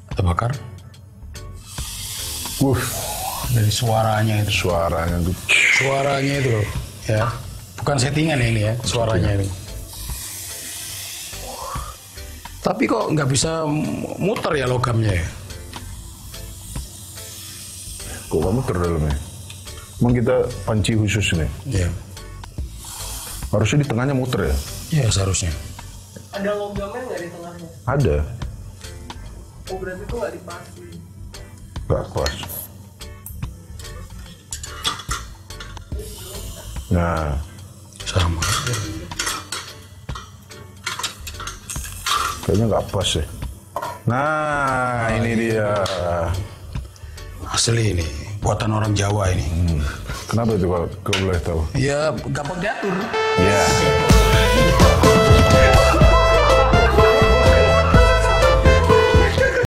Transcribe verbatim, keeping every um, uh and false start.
Kita bakar. Wuh, dari suaranya itu. Suaranya tuh. Suaranya itu loh, ya. Bukan settingan ya ini ya, suaranya ini. Tapi kok nggak bisa muter ya logamnya ya? Kok nggak muter dalamnya? Emang kita panci khusus nih? Iya. Harusnya di tengahnya muter ya? Iya seharusnya. Ada logamnya nggak di tengahnya? Ada. Oh berarti itu nggak dipasang. Nggak pas. Nah, Sama. kayaknya nggak pas ya. Nah, ini dia. Asli ini, buatan orang Jawa ini. Hmm. Kenapa itu kalau kau boleh tahu? Ya gampang diatur. Ya.